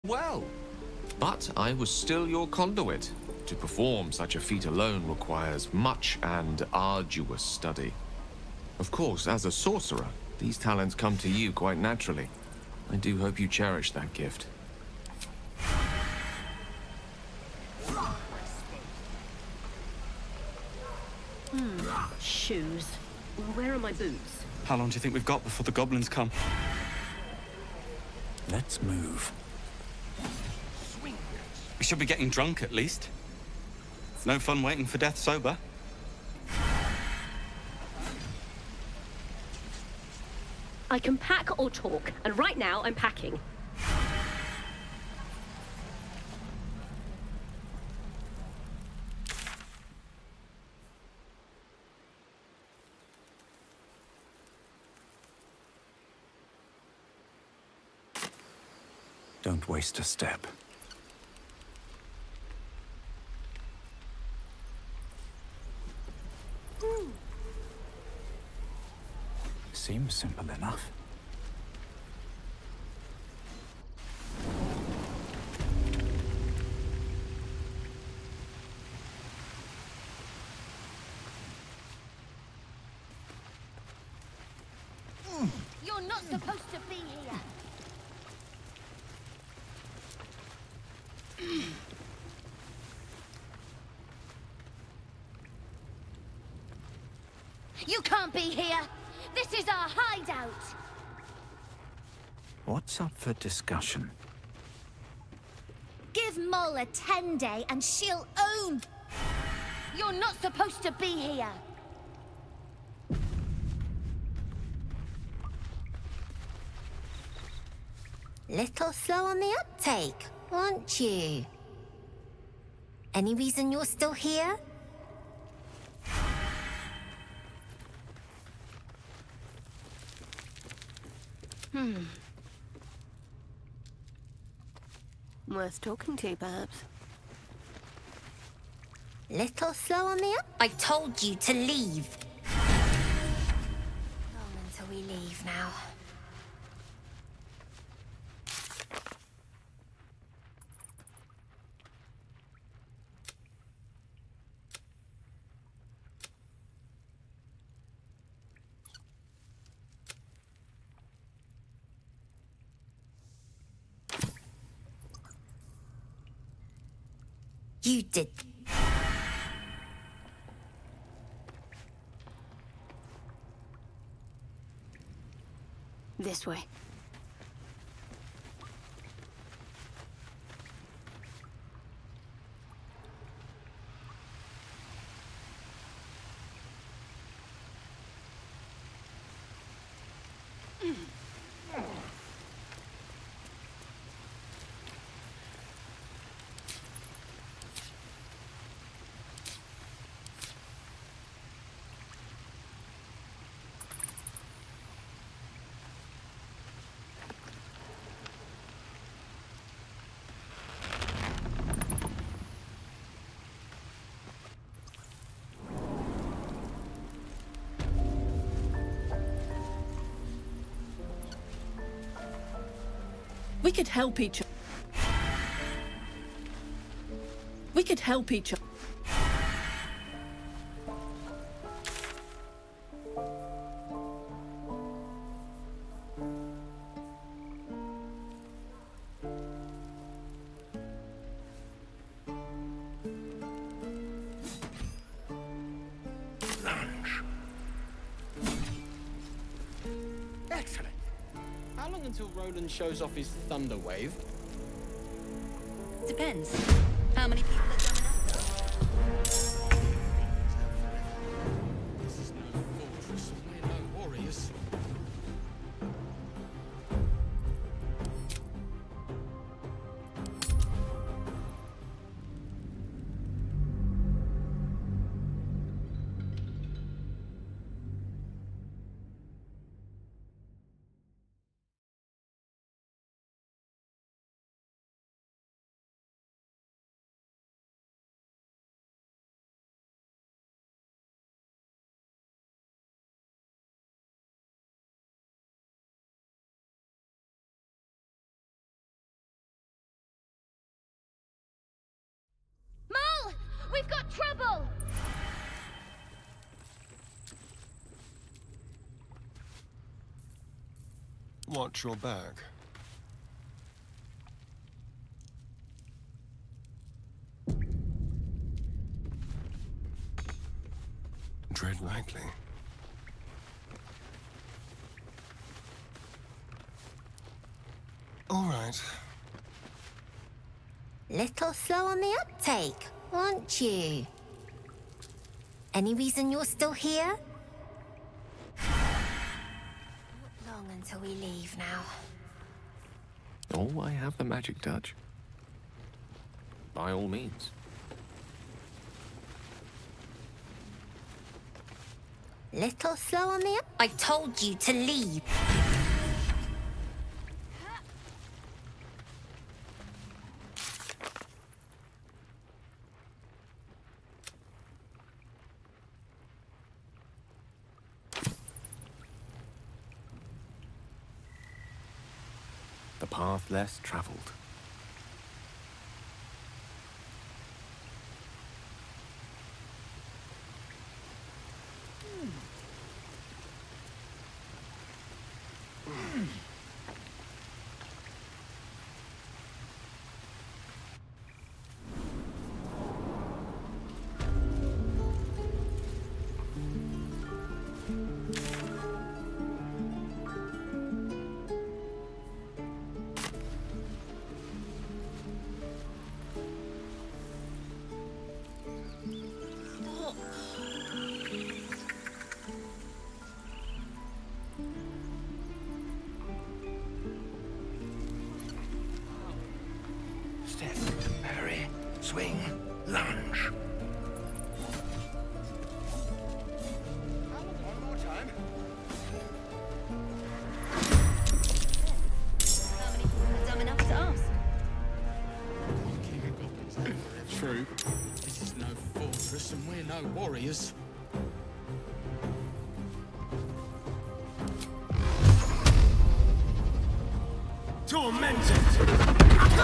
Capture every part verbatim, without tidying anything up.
Well, but I was still your conduit. To perform such a feat alone requires much and arduous study. Of course, as a sorcerer, these talents come to you quite naturally. I do hope you cherish that gift. Hmm, shoes. Where are my boots? How long do you think we've got before the goblins come? Let's move. We should be getting drunk at least. No fun waiting for death sober. I can pack or talk, and right now I'm packing. Don't waste a step. Seems simple enough. You're not supposed to be here. You can't be here. This is our hideout. What's up for discussion? Give Moll a ten day and she'll own. You're not supposed to be here. Little slow on the uptake, aren't you? Any reason you're still here? Hmm. Worth talking to, perhaps. Little slow on the up. I told you to leave. On until we leave now. You did. This way. We could help each other. We could help each other. Lunch. Excellent. How long until Roland shows off his thunder wave? Depends. How many people are done enough? This is no fortress, we're no warriors. trouble! Watch your back. Tread lightly. All right. Little slow on the uptake, aren't you? Any reason you're still here? Not long until we leave now. Oh, I have the magic touch. By all means. Little slow on the up. I told you to leave. The path less traveled. Step, parry, swing, lunge. One more time. How many people are dumb enough to ask? King of Goblins ain't forever. True. This is no fortress and we're no warriors. Tormented!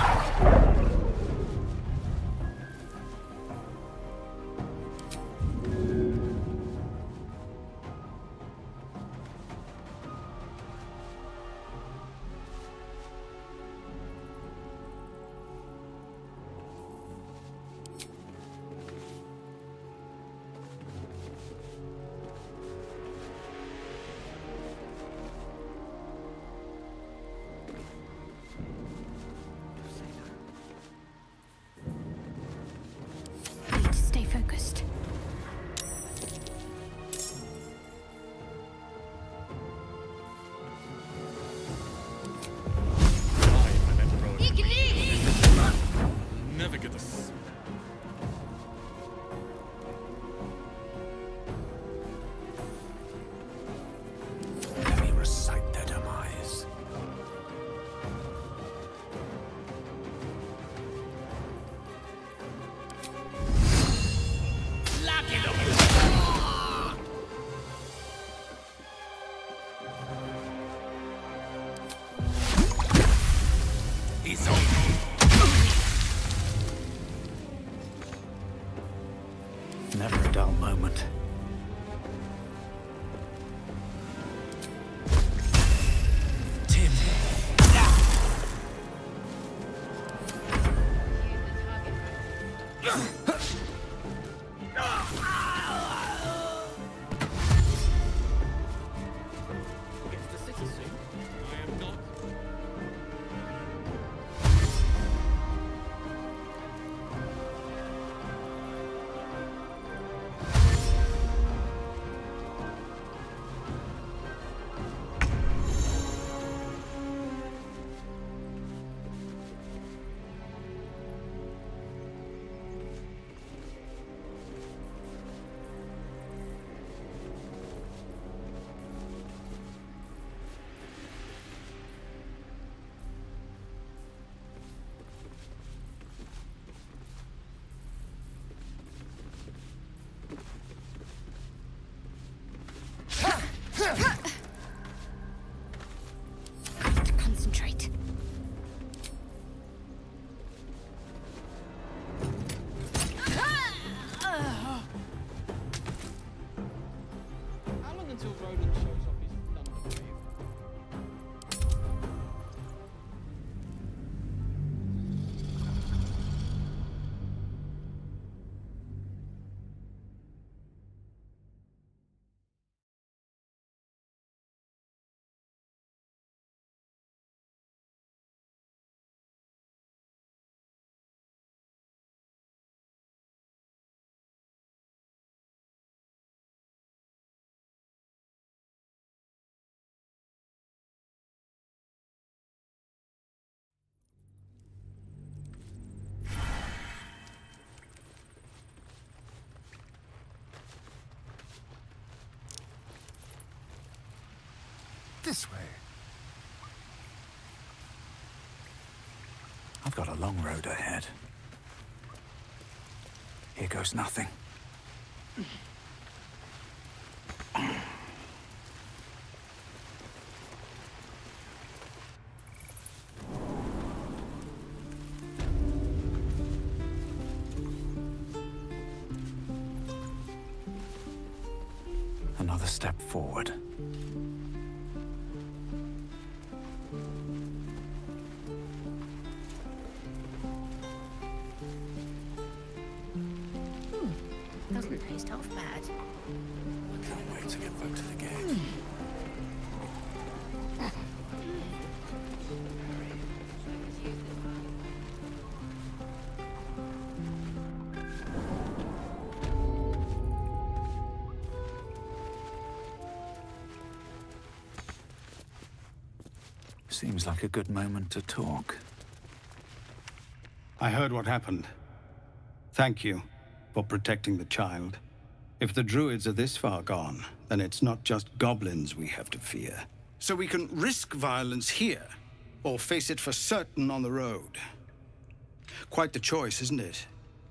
I need to stay focused. Never get this. Let me recite their demise. He's on. Never a dull moment. Tim. We'll get to the city soon. I am not. This way. I've got a long road ahead. Here goes nothing. Another step forward. Doesn't taste half bad. Can't wait to get back to the gate. Seems like a good moment to talk. I heard what happened. Thank you for protecting the child. If the druids are this far gone, then it's not just goblins we have to fear. So we can risk violence here, or face it for certain on the road. Quite the choice, isn't it?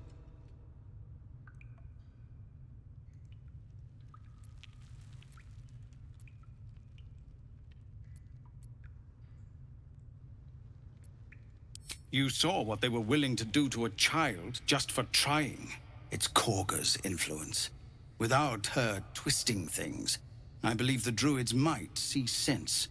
You saw what they were willing to do to a child just for trying. It's Kagha's influence. Without her twisting things, I believe the druids might see sense.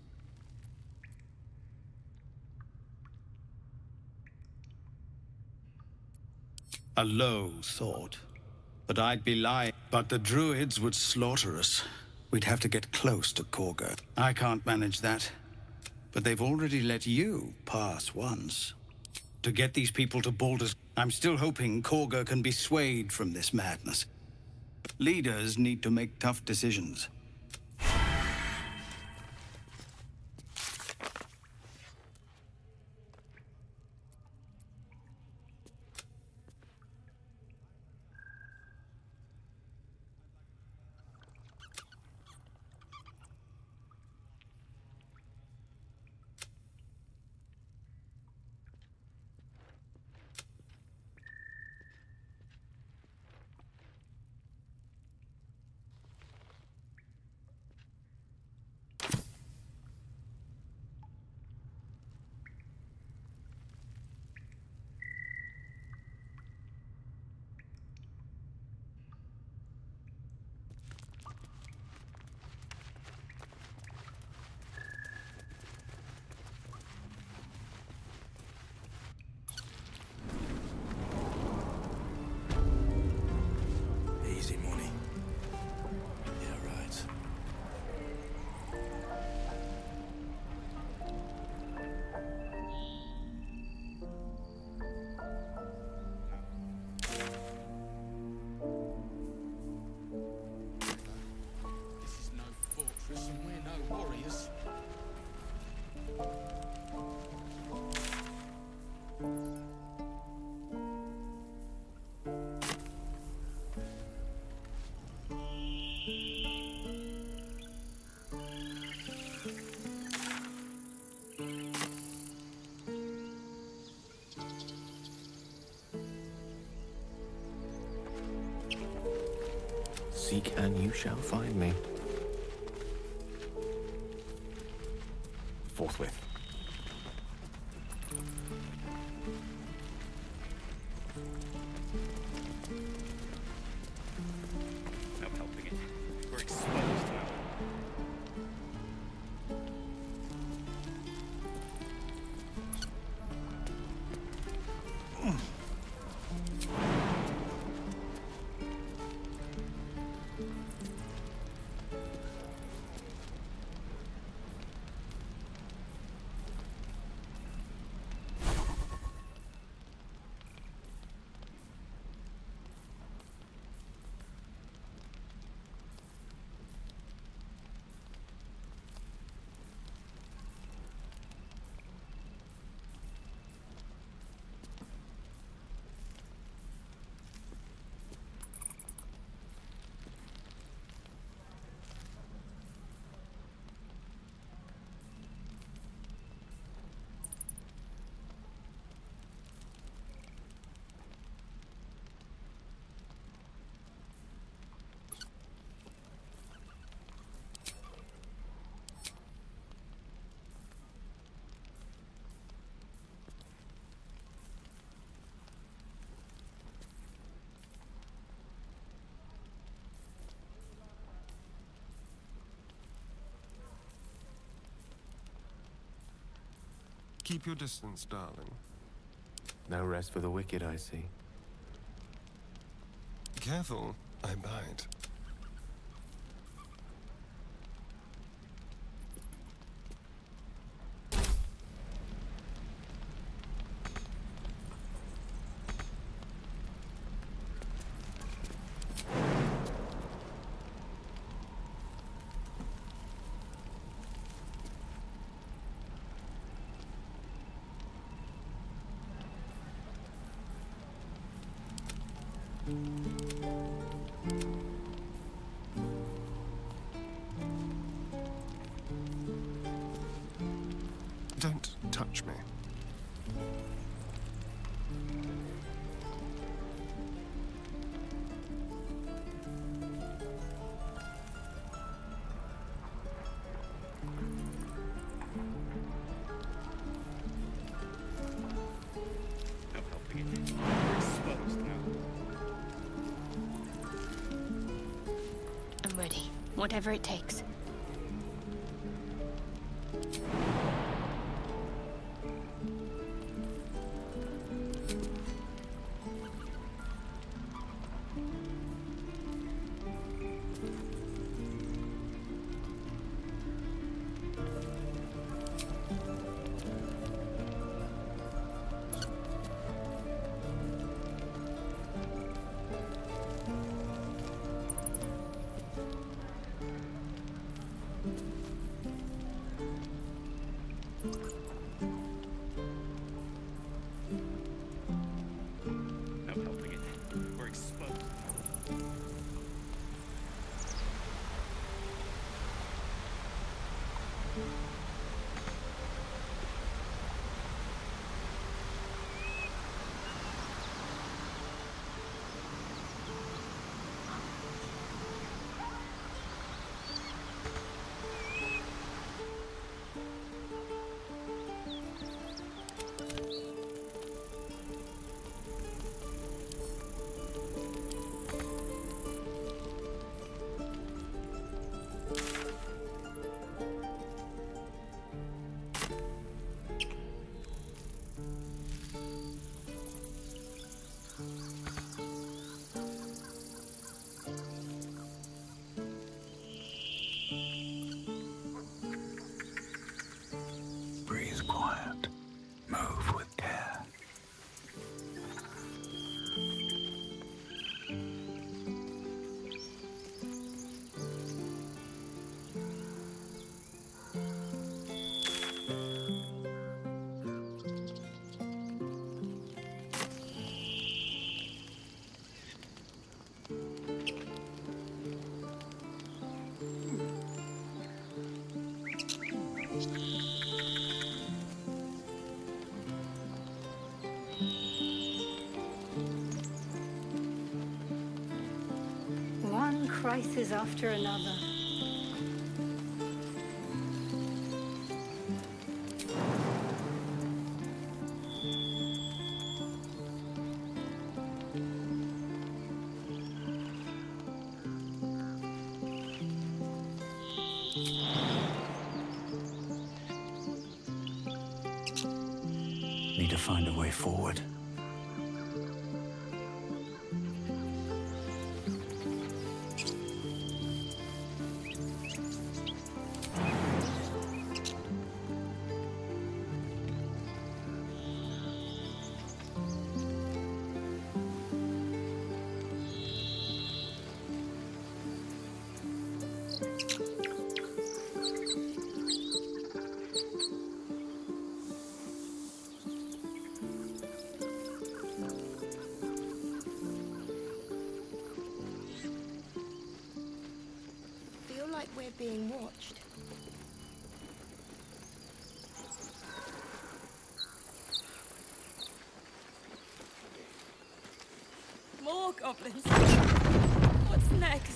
A low thought. But I'd be lying. But the druids would slaughter us. We'd have to get close to Kagha. I can't manage that. But they've already let you pass once. To get these people to Baldur's... I'm still hoping Kagha can be swayed from this madness. Leaders need to make tough decisions. Easy money. Yeah, right. This is no fortress and we're no warriors. Seek and you shall find me. Forthwith. No helping it. We're exposed now. Keep your distance, darling. No rest for the wicked, I see. Careful, I bite. Don't touch me. I'm ready. Whatever it takes. Breathe quiet. Move with care. One crisis after another. Need to find a way forward. Like we're being watched. More goblins. What's next?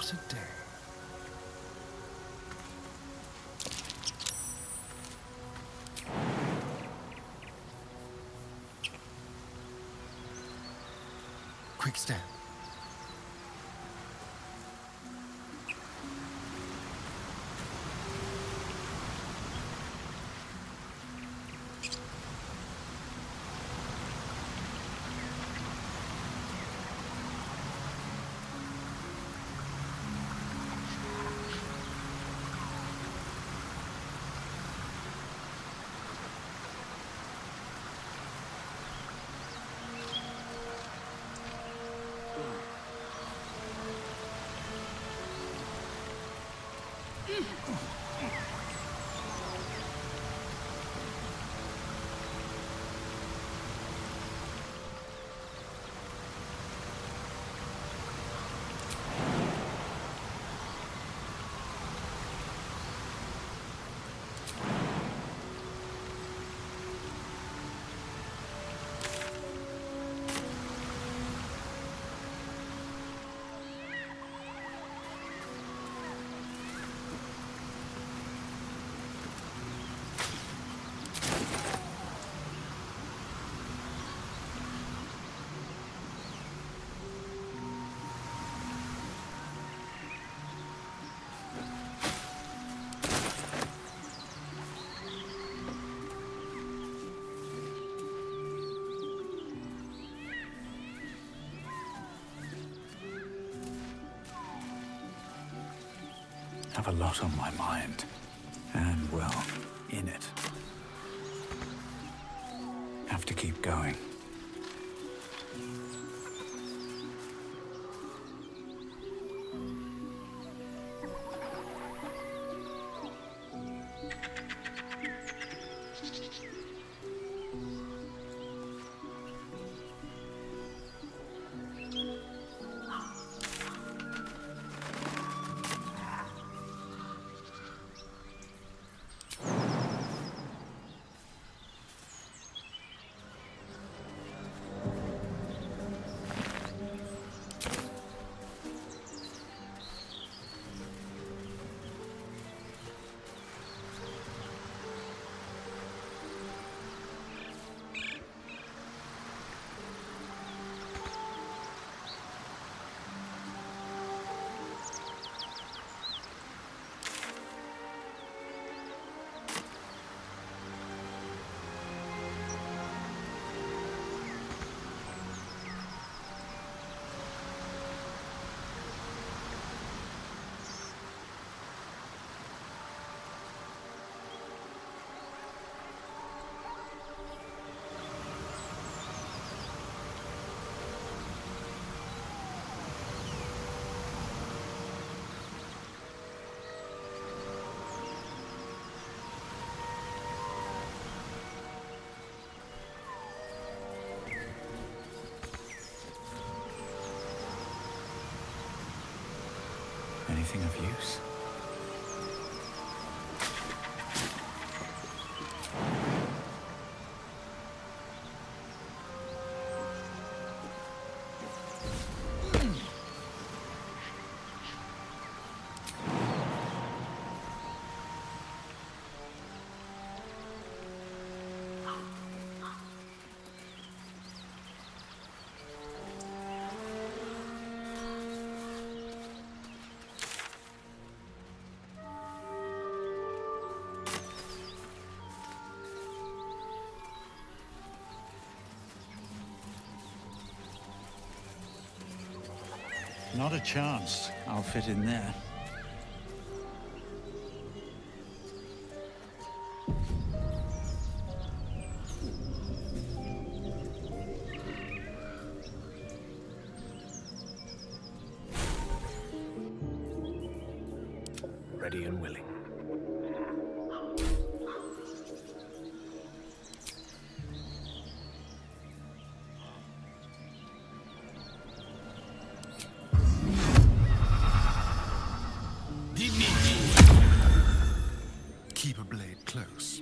What a day. Quick step. Have a lot on my mind. And, well, in it. Have to keep going. Anything of use? Not a chance I'll fit in there. Ready and willing. Keep a blade close.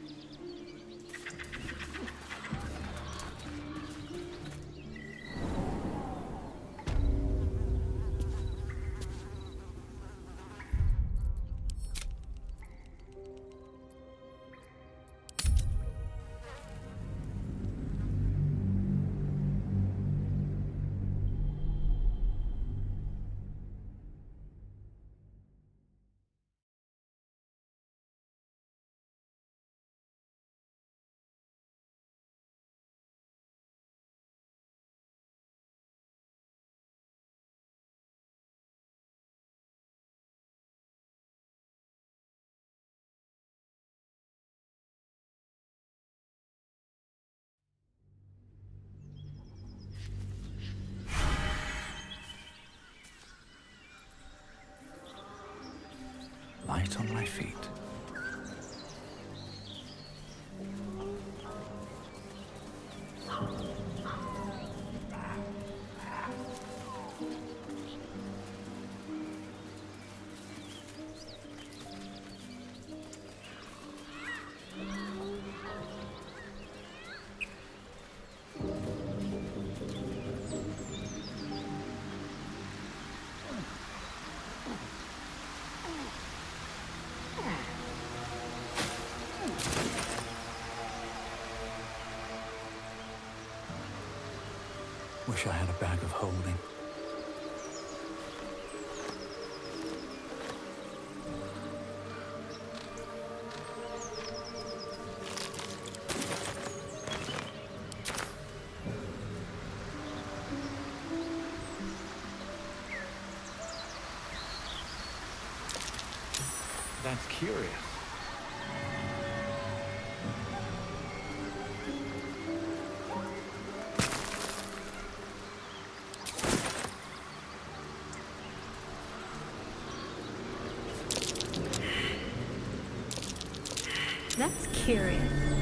light on my feet. Wish I had a bag of holding. That's curious. That's curious.